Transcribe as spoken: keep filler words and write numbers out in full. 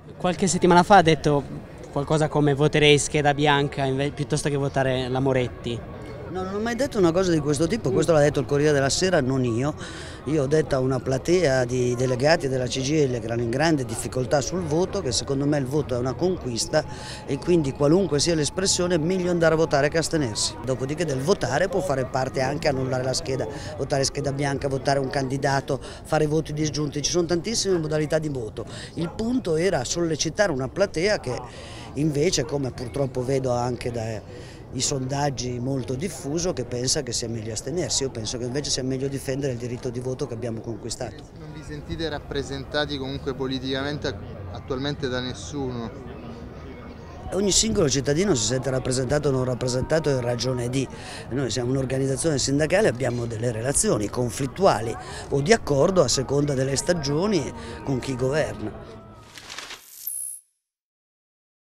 Qualche settimana fa ha detto qualcosa come voterei scheda bianca piuttosto che votare la Moretti. No, non ho mai detto una cosa di questo tipo, questo l'ha detto il Corriere della Sera, non io. Io ho detto a una platea di delegati della C G I L che erano in grande difficoltà sul voto, che secondo me il voto è una conquista e quindi qualunque sia l'espressione è meglio andare a votare che astenersi. Dopodiché del votare può fare parte anche annullare la scheda, votare scheda bianca, votare un candidato, fare voti disgiunti, ci sono tantissime modalità di voto. Il punto era sollecitare una platea che invece, come purtroppo vedo anche da i sondaggi molto diffuso, che pensa che sia meglio astenersi. Io penso che invece sia meglio difendere il diritto di voto che abbiamo conquistato. Non vi sentite rappresentati comunque politicamente attualmente da nessuno? Ogni singolo cittadino si sente rappresentato o non rappresentato in ragione di. Noi siamo un'organizzazione sindacale, abbiamo delle relazioni conflittuali o di accordo a seconda delle stagioni con chi governa.